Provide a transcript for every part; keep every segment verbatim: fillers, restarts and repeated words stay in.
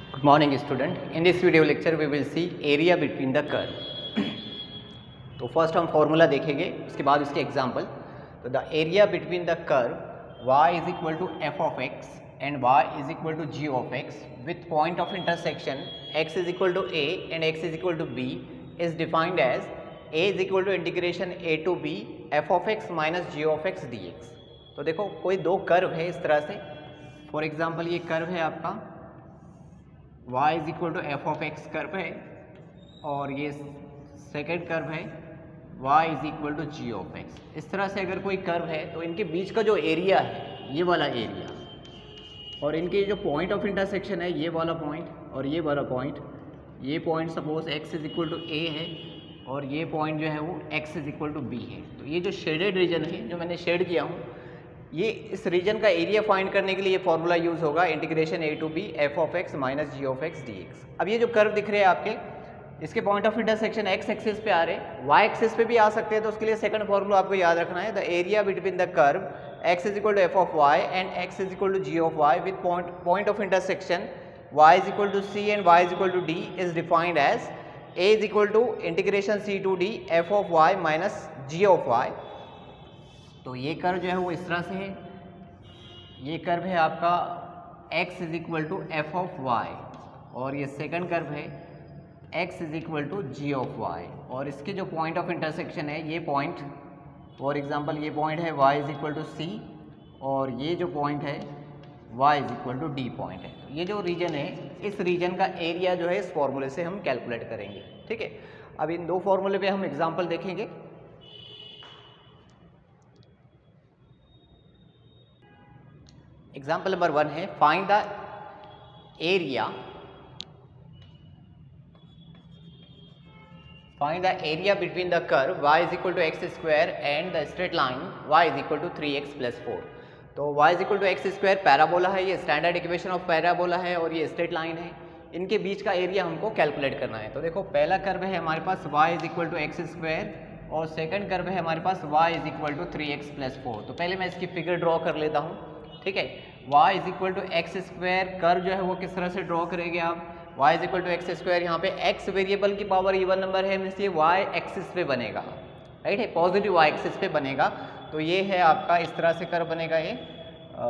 Good morning student. In this video lecture we will see area between the curve. तो first हम formula देखेंगे, उसके बाद उसके एग्जांपल. तो the area between the curve y is equal to f of x and y is equal to g of x with point of intersection x is equal to a and x is equal to b is defined as a is equal to integration a to b f of x minus g of x d x. तो देखो कोई दो curve है इस तरह से. For example ये curve है आपका y is equal to f of x curve है और ये सेकेंड कर्व है y is equal to g of x. इस तरह से अगर कोई कर्व है तो इनके बीच का जो एरिया है ये वाला एरिया और इनके जो पॉइंट ऑफ इंटरसेक्शन है ये वाला पॉइंट और ये वाला पॉइंट, ये point suppose x is equal to a है और ये पॉइंट जो है वो x is equal to b है. तो ये जो शेडेड रीजन है जो मैंने शेड किया हूँ, ये इस रीजन का एरिया फाइंड करने के लिए ये फॉर्मूला यूज़ होगा integration a to b f of x minus g of x d x. अब ये जो कर्व दिख रहे हैं आपके, इसके point of intersection x axis पे आ रहे हैं, वाई एक्सिस पे भी आ सकते हैं. तो उसके लिए सेकंड फॉर्मूला आपको याद रखना है, the area between the curve x is equal to f of y and x is equal to g of y with point point of intersection y is equal to c and y is equal to d is defined as a is equal to integration c to d f of y minus g of y. तो ये curve जो है वो इस तरह से है. ये कर्व है आपका x is equal to f of y और ये सेकंड कर्व है x is equal to g of y और इसके जो पॉइंट ऑफ इंटरसेक्शन है ये पॉइंट, फॉर एग्जांपल ये पॉइंट है y is equal to c और ये जो पॉइंट है y is equal to d point है. तो ये जो रीजन है, इस रीजन का एरिया जो है इस फॉर्मूले से हम कैलकुलेट करेंगे. ठीक है, अब इन दो फॉर्मूले पे हम एग्जाम्पल देखेंगे. एग्जाम्पल नंबर वन है, find the area find the area between the curve y is equal to x square and the straight line y is equal to three x plus four. तो y is equal to x square parabola है, ये standard equation of parabola है और ये straight line है. इनके बीच का area हमको कैलकुलेट करना है. तो देखो पहला कर्व है हमारे पास y is equal to x square और सेकंड कर्व है हमारे पास y is equal to three x plus four. तो पहले मैं इसकी फिगर ड्रॉ कर लेता हूँ. ठीक है, y is equal to x square curve जो है वो किस तरह से ड्रॉ करेंगे आप, y is equal to x square, यहाँ पे x वेरिएबल की पावर इवन नंबर है, मीन्स ये y एक्सिस पे बनेगा, राइट है, पॉजिटिव y एक्सिस पे बनेगा. तो ये है आपका इस तरह से कर्व बनेगा. ये आ,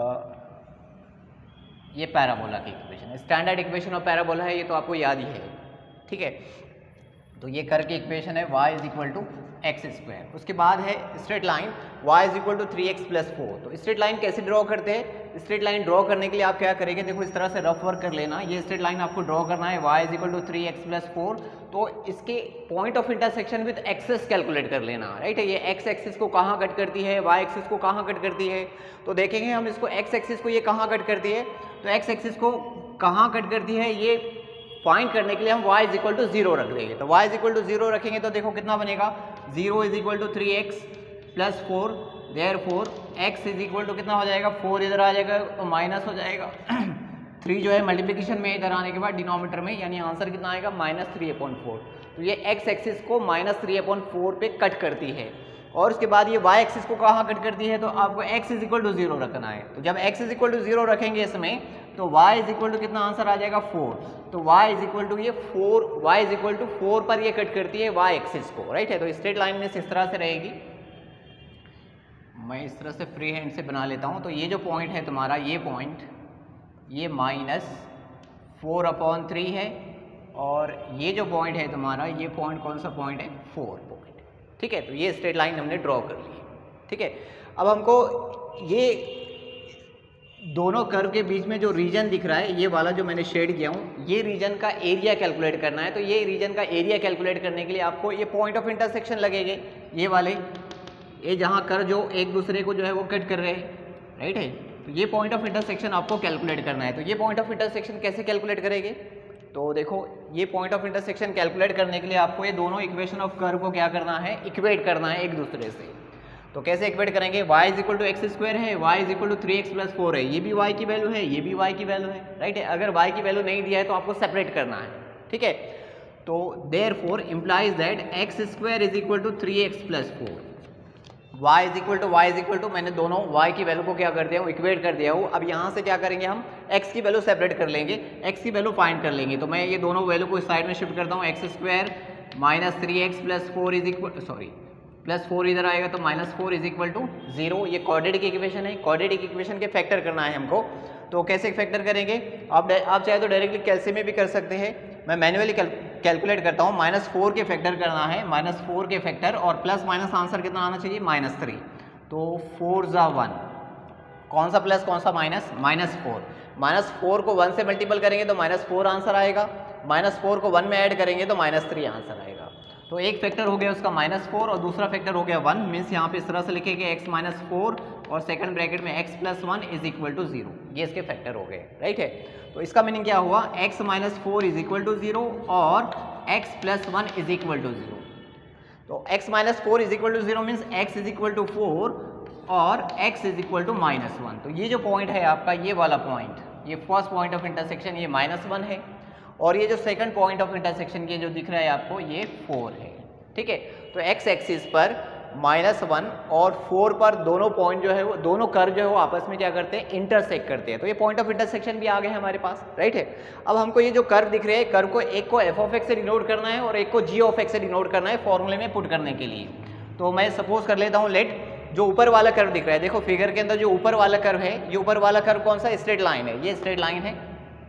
ये पैराबोला की इक्वेशन है, स्टैंडर्ड इक्वेशन ऑफ पैराबोला है, ये तो आपको याद ही है. ठीक है, तो ये कर्व की इक्वेशन है y is equal to x square. उसके बाद है straight line y is equal to three x plus four. तो स्ट्रेट लाइन कैसे ड्रॉ करते हैं, स्ट्रेट लाइन ड्रॉ करने के लिए आप क्या करेंगे, देखो इस तरह से रफ वर्क कर लेना. ये स्ट्रेट लाइन आपको ड्रॉ करना है y is equal to three x plus four. तो इसके point of intersection with axes calculate कर लेना, राइट है. ये x एक्सिस को कहाँ कट करती है, y एक्सिस को कहाँ कट करती है. तो देखेंगे हम इसको x एक्सिस को ये कहाँ कट करती है. तो x एक्सिस को कहाँ कट करती है ये फाइंड करने के लिए हम y is equal to zero रख देंगे. तो y is equal to zero रखेंगे तो देखो कितना बनेगा, zero is equal to three x plus four. There four x is equal to कितना हो जाएगा, फोर इधर आ जाएगा तो माइनस हो जाएगा. थ्री जो है मल्टीप्लिकेशन में इधर आने के बाद डिनोमिनेटर में, यानी आंसर कितना आएगा माइनस थ्री अपॉइंट फोर. तो ये एक्स एक्सिस को माइनस थ्री अपॉइंट फोर पे कट करती है और उसके बाद ये y एक्सिस को कहाँ कट करती है. तो आपको x is equal to zero रखना है. तो जब x is equal to zero रखेंगे इसमें तो y इज इक्वल टू कितना आंसर आ जाएगा फोर. तो y इज इक्वल टू ये four, y is equal to four पर ये कट करती है y एक्सिस को, राइट है. तो स्ट्रेट लाइन में इस तरह से रहेगी. मैं इस तरह से फ्री हैंड से बना लेता हूँ. तो ये जो पॉइंट है तुम्हारा, ये पॉइंट ये माइनस फोर अपॉन थ्री है और ये जो पॉइंट है तुम्हारा, ये पॉइंट कौन सा पॉइंट है, फोर पॉइंट. ठीक है, तो ये स्ट्रेट लाइन हमने ड्रॉ कर ली. ठीक है, अब हमको ये दोनों कर्व के बीच में जो रीजन दिख रहा है, ये वाला जो मैंने शेड किया हूँ, ये रीजन का एरिया कैलकुलेट करना है. तो ये रीजन का एरिया कैलकुलेट करने के लिए आपको ये पॉइंट ऑफ इंटरसेक्शन लगेंगे, ये वाले, ये जहाँ कर्व जो एक दूसरे को जो है वो कट कर रहे हैं, राइट है. तो ये पॉइंट ऑफ इंटरसेक्शन आपको कैलकुलेट करना है. तो ये पॉइंट ऑफ इंटरसेक्शन कैसे कैलकुलेट करेंगे, तो देखो ये पॉइंट ऑफ इंटरसेक्शन कैलकुलेट करने के लिए आपको ये दोनों इक्वेशन ऑफ कर्व को क्या करना है, इक्वेट करना है एक दूसरे से. तो कैसे इक्वेट करेंगे, y is equal to x square है, y is equal to three x plus four है, ये भी y की वैल्यू है, ये भी y की वैल्यू है, राइट है. अगर y की वैल्यू नहीं दिया है तो आपको सेपरेट करना है. ठीक है, तो therefore implies that x square is equal to three x plus four. y is equal to y is equal to मैंने दोनों y की वैल्यू को क्या कर दिया हूँ, इक्वेट कर दिया हूँ। अब यहाँ से क्या करेंगे हम x की वैल्यू सेपरेट कर लेंगे, x की वैल्यू फाइंड कर लेंगे। तो मैं ये दोनों वैल्यू को इस साइड में शिफ्ट करता हूँ, x square minus three x plus four is equal sorry plus four इधर आएगा तो minus four is equal to zero. ये क्वाड्रेटिक इक्वेशन है, क्वाड्रेटिक इक्वेशन के फैक्टर करना है हमको। तो कैसे फैक्टर करेंगे, आप आप चाहे तो डायरेक्टली कैलसी में भी कर सकते हैं, मैं मैन्युअली कैलकुलेट करता हूँ। माइनस फोर के फैक्टर करना है, माइनस फोर के फैक्टर और प्लस माइनस आंसर कितना आना चाहिए, माइनस थ्री। तो फोर ज़ा वन, कौन सा प्लस कौन सा minus, minus four. Minus four को वन से मल्टीपल करेंगे तो माइनस फोर आंसर आएगा, माइनस फोर को वन में ऐड करेंगे तो माइनस थ्री आंसर आएगा। तो एक फैक्टर हो गया उसका माइनस फोर और दूसरा फैक्टर हो गया वन। मीन्स यहाँ पे इस तरह से लिखेंगे एक्स माइनस फोर और सेकंड ब्रैकेट में x plus one is equal to zero. ये इसके फैक्टर हो गए, राइट है। तो इसका मीनिंग क्या हुआ, x minus four is equal to zero और x plus one is equal to zero. तो x minus four is equal to zero means x is equal to four और x is equal to minus one. तो ये जो point है आपका, ये वाला पॉइंट, ये फर्स्ट पॉइंट ऑफ इंटरसेक्शन ये माइनस वन है और ये जो सेकंड पॉइंट ऑफ इंटरसेक्शन के जो दिख रहा है आपको ये फोर है, ठीक है। तो x एक्सिस पर माइनस वन और फोर पर दोनों पॉइंट जो है वो दोनों कर्व जो है वो आपस में क्या करते हैं, इंटरसेक्ट करते हैं। तो ये पॉइंट ऑफ इंटरसेक्शन भी आ गए हमारे पास, राइट है। अब हमको ये जो कर्व दिख रहे हैं, कर्व को एक को एफ ऑफ एक्स से डिनोट करना है और एक को जी ऑफ एक्स से डिनोट करना है फॉर्मूले में पुट करने के लिए। तो मैं सपोज कर लेता हूँ, लेट जो ऊपर वाला कर्व दिख रहा है, देखो फिगर के अंदर जो ऊपर वाला कर्व है, ये ऊपर वाला कर्व कौन सा, स्ट्रेट लाइन है, ये स्ट्रेट लाइन है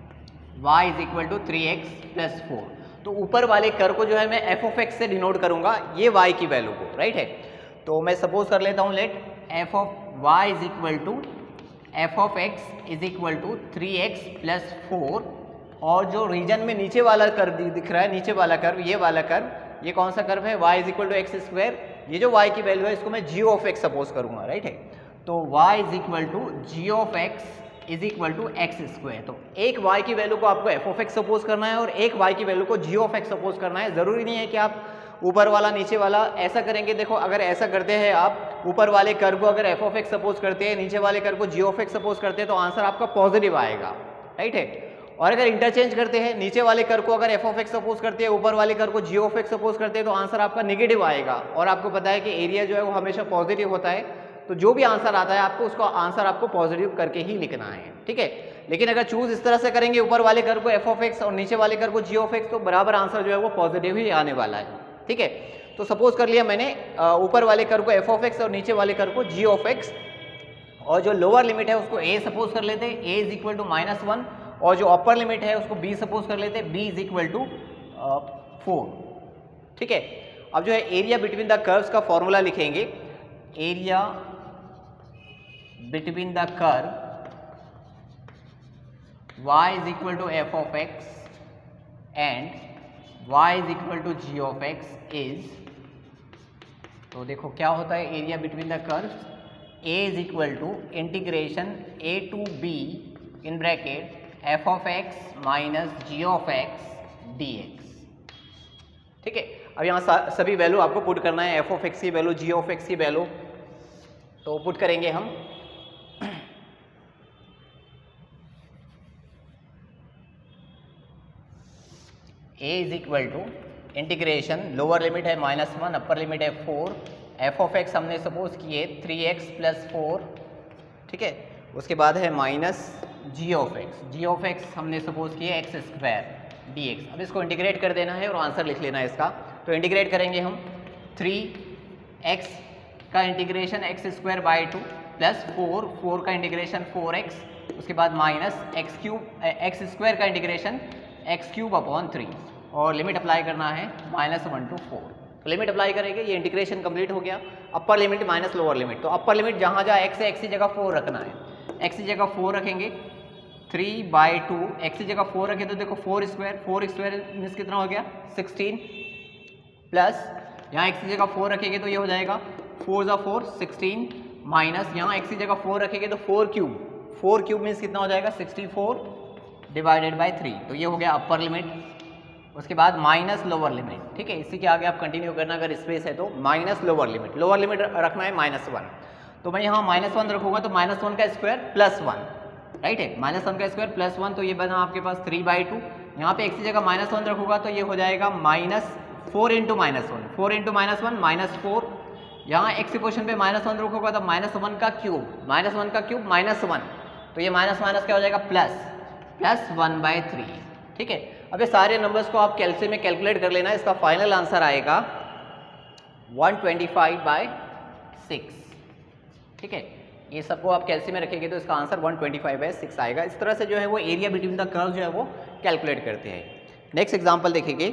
y is equal to three x plus four. तो ऊपर वाले कर्व को जो है मैं एफ ऑफ एक्स से डिनोट करूंगा ये y की वैल्यू को, राइट है। तो मैं सपोज कर लेता हूँ, let f of y is equal to f of x is equal to three x plus four और जो रीजन में नीचे वाला कर्व दिख रहा है, नीचे वाला कर्व, ये वाला कर्व, ये कौन सा कर्व है, y is equal to x square. ये जो y की वैल्यू है इसको मैं g ऑफ x सपोज करूंगा, राइट है। तो y is equal to g of x is equal to x square. तो एक y की वैल्यू को आपको f ऑफ x सपोज करना है और एक y की वैल्यू को g ऑफ x सपोज करना है। ज़रूरी नहीं है कि आप ऊपर वाला नीचे वाला ऐसा करेंगे। देखो अगर ऐसा करते हैं आप, ऊपर वाले कर्व को अगर f ऑफ x सपोज करते हैं, नीचे वाले कर्व को g ऑफ x सपोज करते हैं तो आंसर आपका पॉजिटिव आएगा, राइट है। और अगर इंटरचेंज करते हैं, नीचे वाले कर्व को अगर f ऑफ x सपोज करते हैं, ऊपर वाले कर्व को g ऑफ x सपोज करते हैं तो आंसर आपका नेगेटिव आएगा। और आपको पता है कि एरिया जो है वो हमेशा पॉजिटिव होता है, तो जो भी आंसर आता है आपको उसको आंसर आपको पॉजिटिव करके ही लिखना है, ठीक है। लेकिन अगर चूज इस तरह से करेंगे, ऊपर वाले कर्व को f ऑफ x और नीचे वाले कर्व को g ऑफ x, तो बराबर आंसर जो है वो पॉजिटिव ही आने वाला है, ठीक है। तो सपोज कर लिया मैंने ऊपर वाले कर्व को f ऑफ x और नीचे वाले कर्व को g ऑफ x, और जो लोअर लिमिट है उसको a सपोज कर लेते हैं, a is equal to minus one, और जो अपर लिमिट है उसको b सपोज कर लेते हैं, b is equal to four, ठीक है। अब जो है एरिया बिटवीन द कर्व्स का फॉर्मूला लिखेंगे, area between the curve y is equal to f of x and y is equal to g of x is, तो देखो क्या होता है area between the curves, a is equal to integration a to b in bracket f of x minus g of x dx, ठीक है। अब यहाँ सभी वैल्यू आपको पुट करना है, f of x की वैल्यू, g of x की वैल्यू, तो पुट करेंगे हम। a is equal to integration, lower limit है माइनस वन, अपर लिमिट है फोर, एफ ऑफ एक्स हमने सपोज किए थ्री एक्स प्लस फोर, ठीक है। उसके बाद है minus g of x, g of x हमने सपोज किए एक्स स्क्वायर डी एक्स। अब इसको इंटीग्रेट कर देना है और आंसर लिख लेना है इसका। तो इंटीग्रेट करेंगे हम, थ्री एक्स का integration x square by two plus four, four का इंटीग्रेशन फोर एक्स, उसके बाद minus x cube x square का integration x cube upon three, और लिमिट अप्लाई करना है माइनस वन टू फोर। तो लिमिट अप्लाई करेंगे, ये इंटीग्रेशन कंप्लीट हो गया। Upper limit minus lower limit, तो अपर लिमिट जहाँ जहाँ एक्स है एक्स की जगह फोर रखना है, एक्स की जगह फोर रखेंगे, थ्री बाई टू, एक्स की जगह फोर रखें तो देखो four square, four square means कितना हो गया सिक्सटीन, प्लस यहाँ एक्स की जगह फोर रखेंगे तो ये हो जाएगा फोर ज़ा फोर सिक्सटीन, माइनस यहाँ एक्स की जगह फोर रखेंगे तो four cube, four cube means कितना हो जाएगा sixty four divided by three, तो ये हो गया अपर लिमिट। उसके बाद माइनस लोअर लिमिट, ठीक है। इसी के आगे आप कंटिन्यू करना अगर स्पेस है तो, minus lower limit, lower limit रखना है माइनस वन, तो मैं यहाँ माइनस वन रखूँगा तो माइनस वन का स्क्वायर प्लस वन, राइट है, माइनस वन का स्क्वायर प्लस वन, तो ये बना आपके पास थ्री बाई टू। यहाँ पे एक्स की जगह माइनस वन रखूँगा तो ये हो जाएगा minus four into minus one, four into minus one minus four, यहाँ एक्स की पोजीशन पे माइनस वन रखोगे तो माइनस वन का क्यूब, माइनस वन का क्यूब माइनस वन, तो ये माइनस माइनस क्या हो जाएगा plus, plus one by three. ठीक है, अब ये सारे नंबर्स को आप कैलसी में कैलकुलेट कर लेना, इसका फाइनल आंसर आएगा one twenty five by six. ठीक है, ये सबको आप कैलसी में रखेंगे तो इसका answer one twenty five by six आएगा। इस तरह से जो है वो एरिया बिटवीन द कर्व जो है वो कैलकुलेट करते हैं। नेक्स्ट एग्जांपल देखेंगे।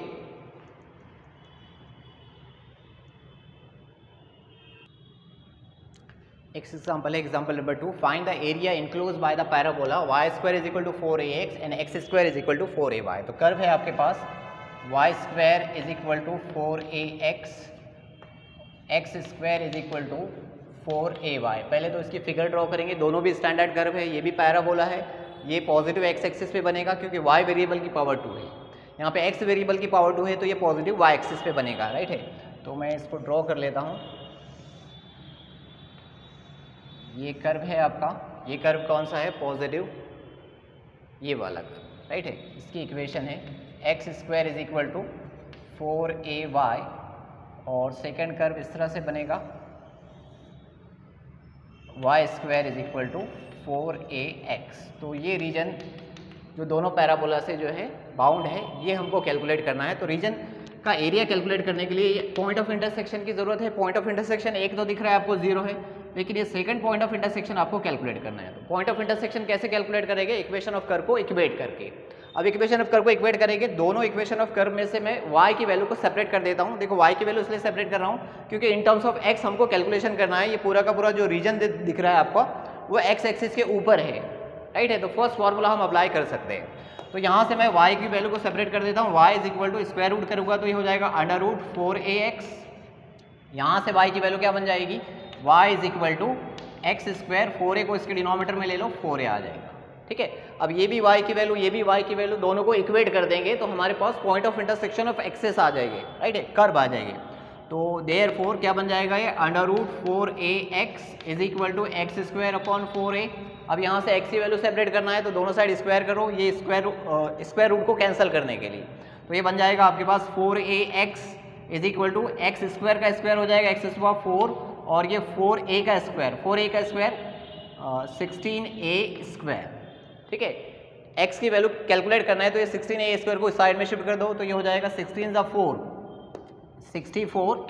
नेक्स्ट एग्जांपल है example number two, find the area enclose by the parabola y square is equal to four a x and x square is equal to four a y. तो curve है आपके पास y square is equal to four a x, x square is equal to four a y. पहले तो इसकी figure draw करेंगे, दोनों भी स्टैंडर्ड कर्व है, ये भी पैराबोला है, ये पॉजिटिव एक्स एक्सिस पे बनेगा क्योंकि वाई वेरिएबल की पावर टू है, यहाँ पे एक्स वेरिएबल की पावर टू है तो ये पॉजिटिव वाई एक्सिस पे बनेगा, राइट है। तो मैं इसको ड्रॉ कर लेता हूँ। ये कर्व है आपका, ये कर्व कौन सा है, पॉजिटिव, ये वाला कर्व, राइट है। इसकी इक्वेशन है x square is equal to four a y, और सेकेंड कर्व इस तरह से बनेगा y square is equal to four a x. तो ये रीजन जो दोनों पैराबोला से जो है बाउंड है, ये हमको कैलकुलेट करना है। तो रीजन का एरिया कैलकुलेट करने के लिए पॉइंट ऑफ इंटरसेक्शन की जरूरत है। पॉइंट ऑफ इंटरसेक्शन एक तो दिख रहा है आपको जीरो है, लेकिन ये सेकंड पॉइंट ऑफ इंटरसेक्शन आपको कैलकुलेट करना है। तो पॉइंट ऑफ इंटरसेक्शन कैसे कैलकुलेट करेंगे, इक्वेशन ऑफ कर्व को इक्वेट करके। अब इक्वेशन ऑफ कर्व को इक्वेट करेंगे, दोनों इक्वेशन ऑफ कर्व में से मैं y की वैल्यू को सेपरेट कर देता हूँ। देखो y की वैल्यू इसलिए सेपरेट कर रहा हूँ क्योंकि इन टर्म्स ऑफ x हमको कैलकुलेशन करना है। ये पूरा का पूरा जो रीजन दिख रहा है आपका वो x एक्सिस के ऊपर है, राइट है। तो फर्स्ट फार्मूला हम अप्लाई कर सकते हैं। तो यहाँ से मैं y की वैल्यू को सेपरेट कर देता हूँ। y is equal to square root करूँगा तो ये हो जाएगा under root four a x. यहाँ से y की वैल्यू क्या बन जाएगी, y is equal to x square, four a को इसके डिनोमीटर में ले लो, फोर ए आ जाएगा। ठीक है, अब ये भी y की वैल्यू, ये भी y की वैल्यू, दोनों को इक्वेट कर देंगे तो हमारे पास point of intersection of axes आ जाएंगे, राइट है, कर्व आ जाएंगे। तो देयर फोर क्या बन जाएगा, ये under root four a x is equal to x square upon four a. अब यहाँ से x की वैल्यू सेपरेट करना है तो दोनों साइड स्क्वायर करो, ये स्क्वायर स्क्वायर रूट को कैंसिल करने के लिए। तो ये बन जाएगा आपके पास four a x is equal to x square का स्क्वायर हो जाएगा एक्स स्क्वायर फोर, और ये फोर ए का स्क्वायर, फोर ए का स्क्वायर सिक्सटीन ए स्क्वायर। ठीक है, x की वैल्यू कैलकुलेट करना है तो ये सिक्सटीन ए स्क्वायर को इस साइड में शिफ्ट कर दो तो ये हो जाएगा सिक्सटीन ज़ा four, sixty four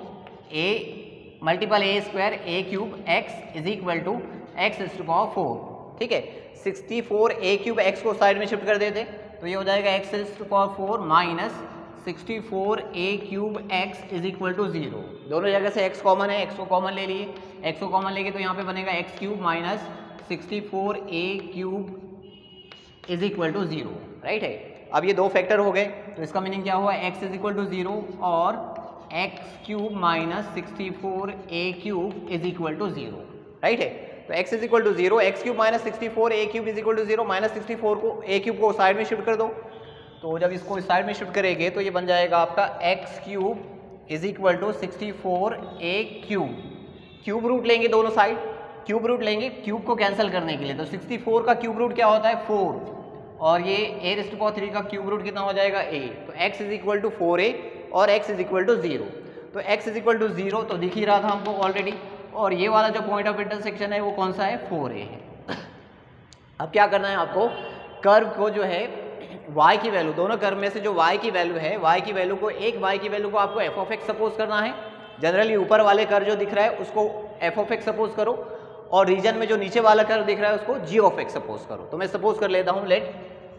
a multiple a square a cube x is equal to x to power four. ठीक है, sixty four a cube x को साइड में शिफ्ट कर देते तो ये हो जाएगा x to power four minus sixty four a cube x is equal to zero. दोनों जगह से x कॉमन है, x को कॉमन ले लिए, x को कॉमन लेके तो यहाँ पे बनेगा x cube minus sixty four a cube is equal to zero, right है। अब ये दो फैक्टर हो गए तो इसका मीनिंग क्या हुआ, x is equal to zero और x cube minus sixty four a cube is equal to zero, right है। तो x is equal to zero, x cube minus sixty four a cube is equal to zero, minus sixty four को a cube को side में shift कर दो। तो जब इसको साइड में शिफ्ट करेंगे तो ये बन जाएगा आपका x cube is equal to sixty four a cube, cube root लेंगे दोनों साइड, क्यूब रूट लेंगे क्यूब को कैंसिल करने के लिए। तो सिक्सटी फोर का क्यूब रूट क्या होता है, फोर, और ये a raise to power three का क्यूब रूट कितना हो जाएगा, ए। तो x is equal to four a और x is equal to zero. तो x is equal to zero तो दिख ही रहा था हमको ऑलरेडी, और ये वाला जो पॉइंट ऑफ इंटरसेक्शन है वो कौन सा है, फोर ए है। अब क्या करना है आपको, कर्व को जो है y की वैल्यू, दोनों कर्व में से जो y की वैल्यू है, y की वैल्यू को, एक y की वैल्यू को आपको f ऑफ x सपोज करना है। जनरली ऊपर वाले कर्व जो दिख रहा है उसको f ऑफ x सपोज करो, और रीजन में जो नीचे वाला कर्व दिख रहा है उसको g ऑफ x सपोज करो। तो मैं सपोज कर लेता हूँ, let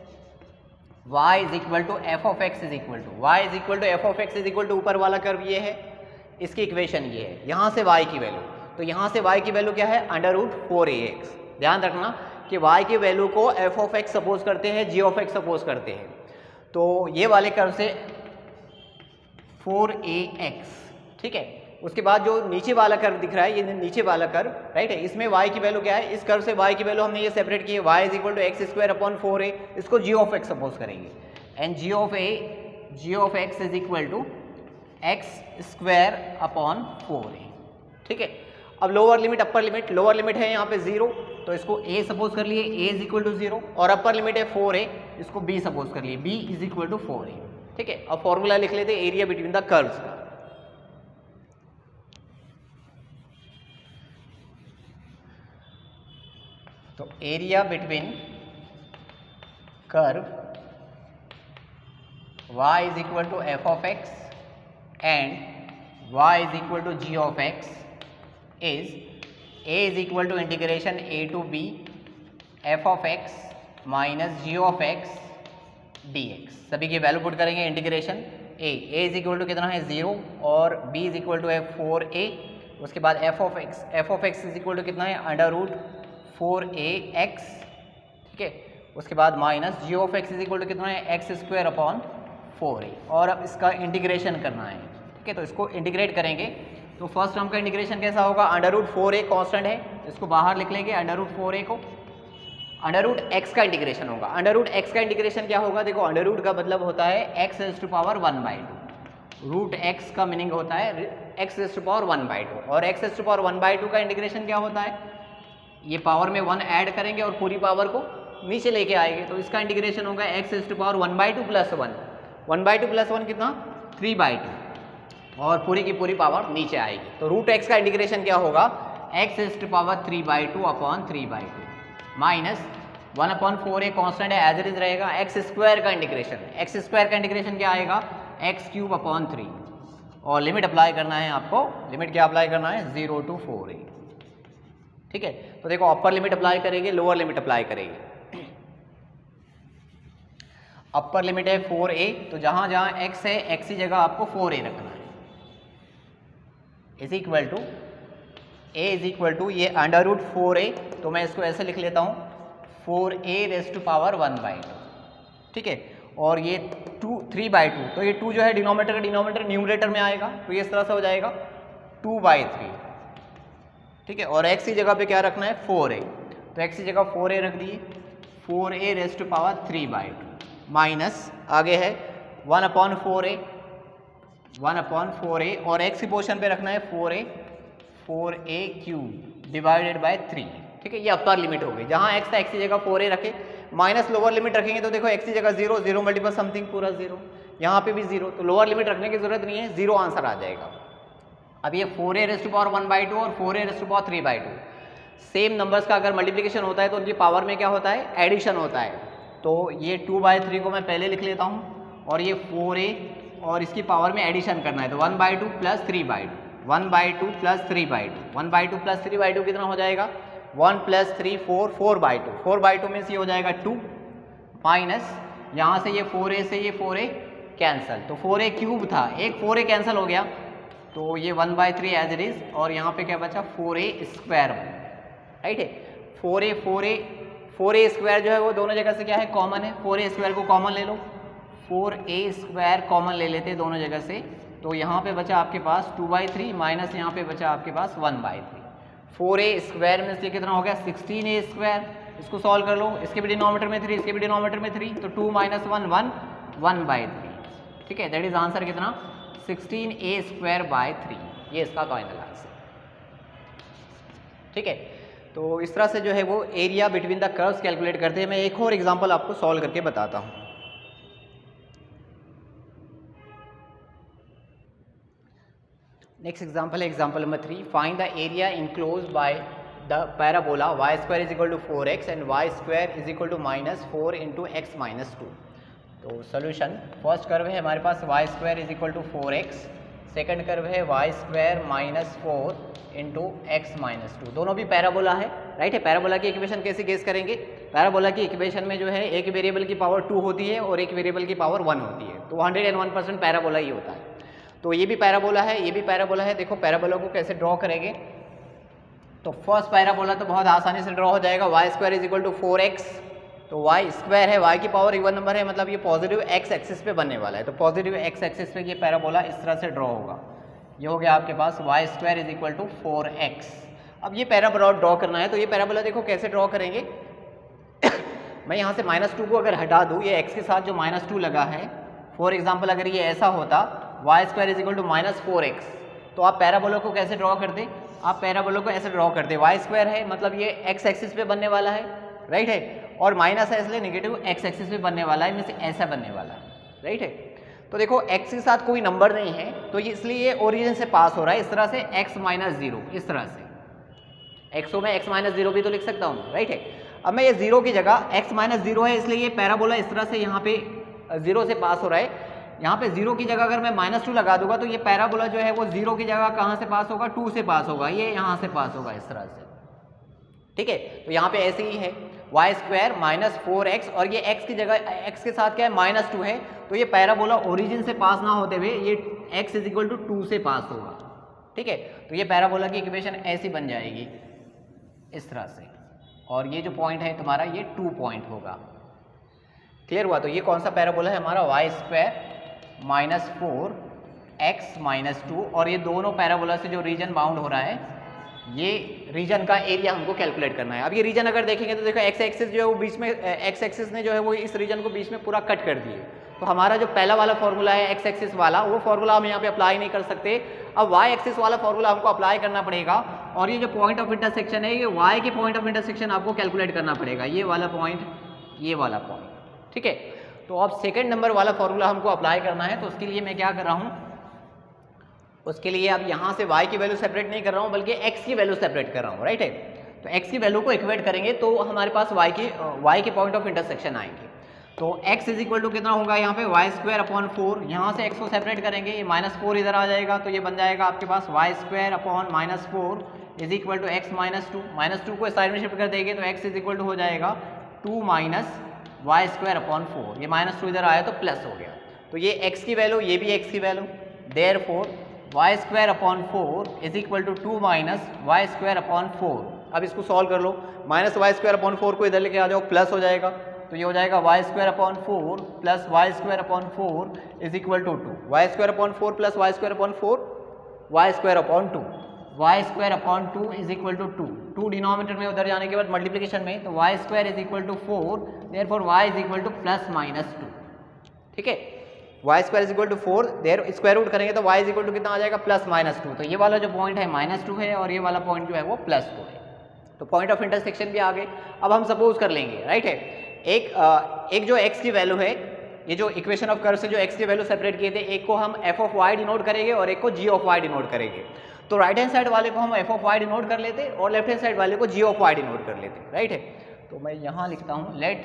y is equal to f of x is equal to y is equal to f of x is equal to ऊपर वाला कर्व ये है, इसकी इक्वेशन ये है, यहाँ से y की वैल्यू, तो यहाँ से y की वैल्यू क्या है, under root four a x. ध्यान रखना कि y की वैल्यू को f ऑफ एक्स सपोज करते हैं, g ऑफ एक्स सपोज करते हैं। तो ये वाले कर्व से फोर ए एक्स, ठीक है। उसके बाद जो नीचे वाला कर्व दिख रहा है, ये नीचे वाला कर्व, राइट है, इसमें y की वैल्यू क्या है, इस कर्व से y की वैल्यू हमने ये सेपरेट की है, y is equal to x square upon four a, इसको g ऑफ एक्स सपोज करेंगे, and g of a g of x is equal to x square upon four a. ठीक है, अब lower limit upper limit, lower limit है यहाँ पे zero तो इसको a सपोज कर लिए, a is equal to zero, और अपर लिमिट है फोर ए, इसको b सपोज कर लिए, b is equal to four a. ठीक है, अब फॉर्मूला लिख लेते हैं एरिया बिटवीन द कर्व्स का। Area between curve y is equal to f of x and y is equal to g of x is a is equal to integration a to b f of x minus g of x dx। सभी की वैल्यू put करेंगे integration a a is equal to कितना है zero और b is equal to है four a, उसके बाद f of x f of x is equal to कितना है under root four a x, ठीक है, उसके बाद minus g of x is equal to कितना है x square upon four a, और अब इसका इंटीग्रेशन करना है, ठीक है। तो इसको इंटीग्रेट करेंगे तो फर्स्ट टर्म का इंटीग्रेशन कैसा होगा, under root four a constant है, इसको बाहर लिख लेंगे अंडर रूट फोर ए को, अंडर रूट एक्स का इंटीग्रेशन होगा। अंडर रूट एक्स का इंटीग्रेशन क्या होगा, देखो अंडर रूट का मतलब होता है x is to power one by two, root x का मीनिंग होता है x is to power one by two, और x is to power one by two का इंटीग्रेशन क्या होता है, ये पावर में वन ऐड करेंगे और पूरी पावर को नीचे लेके आएंगे, तो इसका इंटीग्रेशन होगा x is to power one by two plus one, one by two plus one कितना थ्री बाई टू, और पूरी की पूरी पावर नीचे आएगी। तो रूट एक्स का इंटीग्रेशन क्या होगा, x is to power three by two upon three by two minus one upon four a constant है एज इट इज रहेगा, एक्स स्क्वायर का इंटीग्रेशन, एक्स स्क्वायर का इंटीग्रेशन क्या आएगा एक्स क्यूब अपॉन थ्री, और limit apply करना है आपको, लिमिट क्या अप्लाई करना है जीरो टू फोर ए, ठीक है। तो देखो अपर लिमिट अप्लाई करेंगे, लोअर लिमिट अप्लाई करेंगे। अपर लिमिट है फोर ए, तो जहां जहां x है x की जगह आपको फोर ए रखना है, is equal to a is equal to ये अंडर रूट फोर ए, तो मैं इसको ऐसे लिख लेता हूँ four a raise to power one by two, ठीक है, और ये टू थ्री बाई टू, तो ये टू जो है डिनोमिनेटर का डिनोमिनेटर न्यूमरेटर में आएगा, तो ये इस तरह से हो जाएगा टू बाई थ्री, ठीक है, और x की जगह पे क्या रखना है फोर ए, तो x की जगह फोर ए रख दिए, four a raise to power three by two minus आगे है one upon four a, one upon four a, और x की पोर्शन पे रखना है four a, four a cube divided by three, ठीक है, ये अपर लिमिट हो गई। जहाँ x था x की जगह फोर ए रखे, माइनस लोअर लिमिट रखेंगे तो देखो x की जगह जीरो, जीरो मल्टीपल समथिंग पूरा जीरो, यहाँ पे भी जीरो, तो लोअर लिमिट रखने की जरूरत नहीं है, जीरो आंसर आ जाएगा। अब ये four a raise to power one by two और four a raise to power three by two, same numbers का अगर मल्टीप्लिकेशन होता है तो उनकी पावर में क्या होता है एडिशन होता है, तो ये टू बाई थ्री को मैं पहले लिख लेता हूँ, और ये फोर ए और इसकी पावर में एडिशन करना है, तो one by two plus three by two, one by two plus three by two, one by two plus three by two कितना हो जाएगा one plus three four, four by two, four by two means ये हो जाएगा two, minus यहाँ से ये four a से ये फोर ए कैंसिल, तो फोर ए क्यूब था, एक फोर ए कैंसिल हो गया, तो ये one by three as it is, और यहाँ पे क्या बचा फोर ए स्क्वायर, राइट है, four a four a four a square जो है वो दोनों जगह से क्या है कॉमन है, फोर ए स्क्वायर को कॉमन ले लो, फोर ए स्क्वायर कॉमन ले लेते दोनों जगह से, तो यहाँ पे बचा आपके पास टू बाई थ्री माइनस यहाँ पे बचा आपके पास one by three, four a square में से कितना हो गया सिक्सटीन ए स्क्वायर, इसको सॉल्व कर लो, इसके भी डिनोमिनेटर में थ्री, इसके भी डिनोमिनेटर में थ्री, तो two minus one one, one by three, ठीक है, दैट इज आंसर कितना sixteen a square by three, ये इसका फाइनल आंसर, ठीक है। तो इस तरह से जो है वो area between the curves calculate करते हैं। मैं एक और एग्जांपल आपको सॉल्व करके बताता हूँ। नेक्स्ट एग्जांपल है example number three, find the area enclose by the parabola y square is equal to four x and y square is equal to minus four into x minus two. तो solution, first curve है हमारे पास y square is equal to four x, second curve है y square minus four into x minus two, दोनों भी parabola है, right है। Parabola की इक्वेशन कैसे गेस करेंगे, पैराबोला की इक्वेशन में जो है एक वेरिएबल की पावर टू होती है और एक वेरिएबल की पावर वन होती है, तो hundred and one percent parabola ही होता है। तो ये भी पैराबोला है, ये भी पैराबोला है। देखो पैराबोला को कैसे ड्रॉ करेंगे, तो फर्स्ट पैराबोला तो बहुत आसानी से ड्रॉ हो जाएगा, y square is equal to four x, तो वाई स्क्वायर है, वाई की पावर इवन नंबर है, मतलब ये पॉजिटिव एक्स एक्सिस पे बनने वाला है, तो पॉजिटिव एक्स एक्सिस पे ये पैराबोला इस तरह से ड्रॉ होगा। ये हो गया आपके पास y square is equal to four x. अब ये पैराबोला ड्रॉ करना है, तो ये पैराबोला देखो कैसे ड्रॉ करेंगे मैं यहाँ से माइनस टू को अगर हटा दूँ, ये एक्स के साथ जो माइनस टू लगा है, फॉर एग्जाम्पल अगर ये ऐसा होता y square is equal to minus four x, तो आप पैराबोला को कैसे ड्रॉ करते, आप पैराबोला को ऐसे ड्रॉ करते, वाई स्क्वायर है मतलब ये एक्स एक्सिस पे बनने वाला है, राइट है, और माइनस है इसलिए नेगेटिव एक्स एक्सिस पे बनने वाला है, मीन्स ऐसा बनने वाला है, राइट है। तो देखो x के साथ कोई नंबर नहीं है, तो ये इसलिए ये ओरिजिन से पास हो रहा है इस तरह से x माइनस जीरो, इस तरह से एक्सो में x माइनस जीरो भी तो लिख सकता हूँ, राइट है। अब मैं ये जीरो की जगह x माइनस जीरो है इसलिए ये पैराबोला इस तरह से यहाँ पे जीरो से पास हो रहा है। यहाँ पे जीरो की जगह अगर मैं माइनस टू लगा दूंगा तो ये पैराबोला जो है वो जीरो की जगह कहाँ से पास होगा, टू से पास होगा, ये यहाँ से पास होगा इस तरह से। ठीक है, तो यहाँ पे ऐसे ही है y square minus four x और ये x की जगह x के साथ क्या है माइनस टू है, तो ये पैराबोला ओरिजिन से पास ना होते हुए ये x is equal to two से पास होगा। ठीक है, तो ये पैराबोला की इक्वेशन ऐसी बन जाएगी इस तरह से, और ये जो पॉइंट है तुम्हारा ये टू पॉइंट होगा। क्लियर हुआ? तो ये कौन सा पैराबोला है हमारा, y square minus four x minus two, और ये दोनों पैराबोला से जो रीजन बाउंड हो रहा है ये रीजन का एरिया हमको कैलकुलेट करना है। अब ये रीजन अगर देखेंगे तो देखो एक्स एक्सिस जो है वो बीच में, एक्स एक्सिस ने जो है वो इस रीजन को बीच में पूरा कट कर दिए, तो हमारा जो पहला वाला फॉर्मूला है एक्स एक्सिस वाला वो फॉर्मूला हम यहाँ पे अप्लाई नहीं कर सकते। अब वाई एक्सिस वाला फॉर्मूला हमको अप्लाई करना पड़ेगा, और ये जो पॉइंट ऑफ इंटरसेक्शन है ये वाई के पॉइंट ऑफ इंटरसेक्शन आपको कैलकुलेट करना पड़ेगा, ये वाला पॉइंट, ये वाला पॉइंट। ठीक है, तो अब सेकेंड नंबर वाला फॉर्मूला हमको अप्लाई करना है, तो उसके लिए मैं क्या कर रहा हूँ, उसके लिए अब यहाँ से y की वैल्यू सेपरेट नहीं कर रहा हूँ बल्कि x की वैल्यू सेपरेट कर रहा हूँ। राइट है, तो x की वैल्यू को इक्वेट करेंगे तो हमारे पास y की y के पॉइंट ऑफ इंटरसेक्शन आएंगे। तो x इज इक्वल टू कितना होगा यहाँ पे, वाई स्क्वायर अपॉन फोर, यहाँ से x को सेपरेट करेंगे, ये माइनस फोर इधर आ जाएगा, तो ये बन जाएगा आपके पास y square upon minus four is equal to x minus two, minus two को साइड में शिफ्ट कर देंगे तो x इज इक्वल टू हो जाएगा two minus y square upon four, ये माइनस टू इधर आया तो प्लस हो गया, तो ये x की वैल्यू, ये भी x की value, therefore y square upon four is equal to two minus y square upon four. अब इसको सॉल्व कर लो, minus y square upon four को इधर लेके आ जाओ, प्लस हो जाएगा, तो ये हो जाएगा y square upon four plus y square upon four is equal to two, y square upon four plus y square upon four, y square upon two, y square upon two is equal to two, two denominator में उधर जाने के बाद multiplication में, तो y square is equal to four, therefore y is equal to plus minus two. ठीक है, y square is equal to four, there square root करेंगे तो वाई इज इक्वल टू कितना आ जाएगा, प्लस माइनस टू, तो ये वाला जो पॉइंट है माइनस टू है और ये वाला पॉइंट जो है वो प्लस टू है, तो पॉइंट ऑफ इंटरसेक्शन भी आ गए। अब हम सपोज कर लेंगे, राइट है, एक आ, एक जो x की वैल्यू है, ये जो इक्वेशन ऑफ कर्व से जो x की वैल्यू सेपरेट किए थे, एक को हम f ऑफ y डिनोट करेंगे और एक को g ऑफ y डिनोट करेंगे, तो राइट हैंड साइड वाले को हम f ऑफ y डिनोट कर लेते और लेफ्ट हैंड साइड वाले को g ऑफ y डिनोट कर लेते, राइट है। तो मैं यहाँ लिखता हूँ let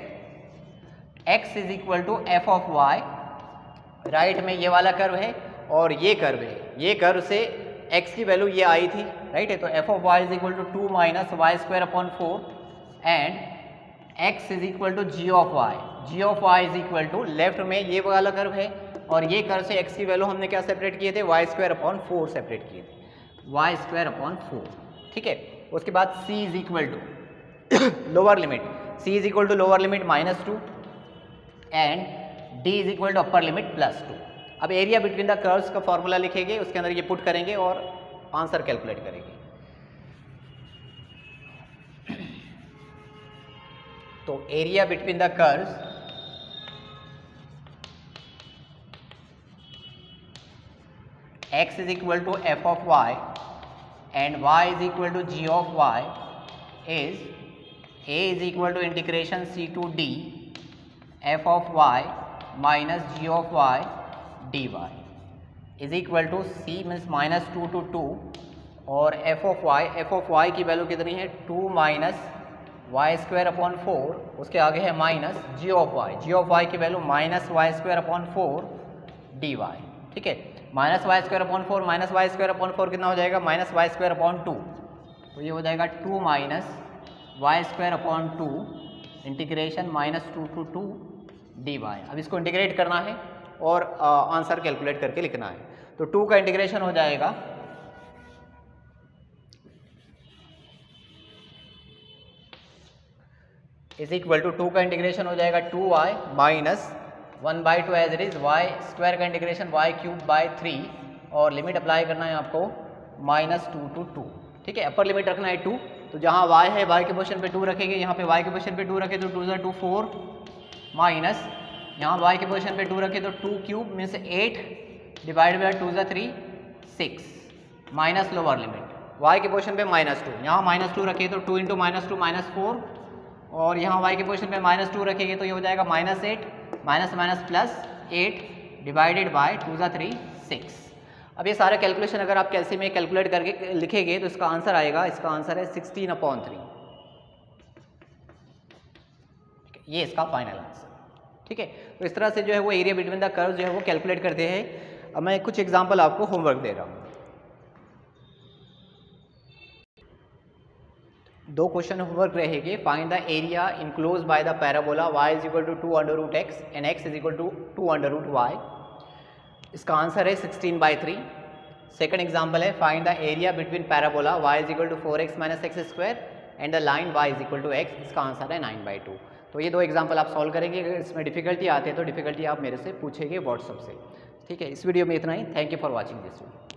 x is equal to f of y, right में ये वाला कर्व है और ये कर्व है, ये कर्व से x की वैल्यू ये आई थी, राइट है, तो f of y is equal to two minus y square upon four and x is equal to g of y, g of y is equal to left में ये वाला curve है और ये कर्व से x की वैल्यू हमने क्या सेपरेट किए थे, y square upon four separate किए थे, वाई स्क्वायर अपॉन फोर। ठीक है, उसके बाद c is equal to lower limit, c is equal to lower limit minus two and d is equal to upper limit plus two. अब area between the curves का formula लिखेंगे, उसके अंदर ये पुट करेंगे और आंसर कैलकुलेट करेंगे। तो area between the curves x is equal to f of y and y is equal to g of y is a is equal to integration c to d f of y minus g of y dy is equal to c means minus two to two और f of y, f of y की value कितनी है, two minus y square upon four, उसके आगे है minus g of y, g of y की value minus y square upon four d y. ठीक है, minus y square upon four minus y square upon four कितना हो जाएगा, minus y square upon two, तो ये हो जाएगा two minus y square upon two integration minus two two two d y. अब इसको इंटीग्रेट करना है और आंसर कैलकुलेट करके लिखना है, तो टू का इंटीग्रेशन हो जाएगा इज इक्वल टू टू का इंटीग्रेशन हो जाएगा two y minus one by two as it is y square का integration y cube by three और लिमिट अप्लाई करना है आपको माइनस टू टू टू। ठीक है, अपर लिमिट रखना है टू, तो जहाँ y है y के पोजीशन पे टू रखेंगे, यहाँ पे y के पोजीशन पे टू रखे तो टू ज़ा टू फोर माइनस यहाँ y के पोजीशन पे टू रखे तो two cube means eight divide by two ज़ा three six minus lower limit y के पोजीशन पे माइनस टू, यहाँ माइनस टू रखे तो two into minus two minus four और यहाँ y के पोजीशन पे माइनस टू रखेंगे तो ये हो जाएगा minus eight minus minus plus eight divided by two ज़ा थ्री सिक्स। अब ये सारा कैलकुलेशन अगर आप कैसे में कैलकुलेट करके लिखेंगे तो इसका आंसर आएगा, इसका आंसर है सिक्सटीन अपॉन थ्री। ये इसका फाइनल आंसर, ठीक है। तो इस तरह से जो है वो एरिया बिटवीन द कर्व जो है वो कैलकुलेट करते हैं। अब मैं कुछ एग्जांपल आपको होमवर्क दे रहा हूँ। दो क्वेश्चन होमवर्क रहेंगे। Find the area enclose by the parabola y is equal to two under root x and x is equal to two under root y. इसका आंसर है sixteen by three. Second example है find the area between parabola y is equal to four x minus x square and the line y is equal to x. इसका answer है nine by two. तो ये दो example आप solve करेंगे। अगर इसमें डिफिकल्टी आते हैं तो डिफिकल्टी आप मेरे से पूछेंगे व्हाट्सअप से, ठीक है। इस वीडियो में इतना ही। Thank you for watching this video.